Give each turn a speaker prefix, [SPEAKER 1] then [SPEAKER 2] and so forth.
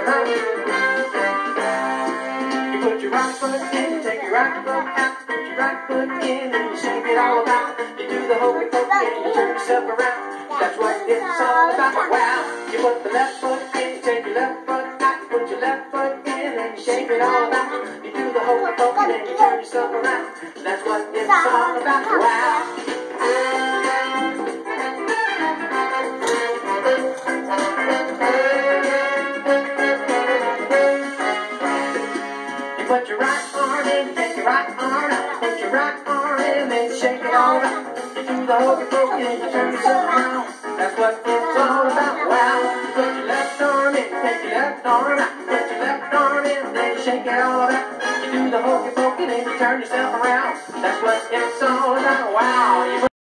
[SPEAKER 1] around. You put your right foot in, take your right foot out, put your right foot in, and you shake it all about. You do the hokey pokey and you turn yourself around. That's what it's all about. Wow. You put the left foot in, take your left foot out, you put your left foot in, and you shake it all about. You do the hokey pokey and you turn yourself around. That's what it's all about. Wow. Put your right arm in, take your right arm out. Put your right arm in, then shake it all around. You do the hokey pokey and you turn yourself around. That's what it's all about. Wow. You put your left arm in, take your left arm out. Put your left arm in, then shake it all around. You do the hokey pokey and you turn yourself around. That's what it's all about. Wow.